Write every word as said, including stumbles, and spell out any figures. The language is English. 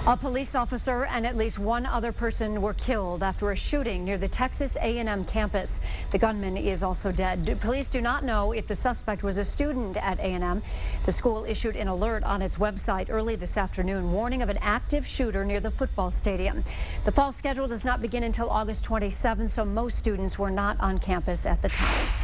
A police officer and at least one other person were killed after a shooting near the Texas A and M campus. The gunman is also dead. Police do not know if the suspect was a student at A and M. The school issued an alert on its website early this afternoon, warning of an active shooter near the football stadium. The fall schedule does not begin until August twenty-seventh, so most students were not on campus at the time.